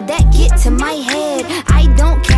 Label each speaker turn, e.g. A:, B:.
A: that get to my head. I don't care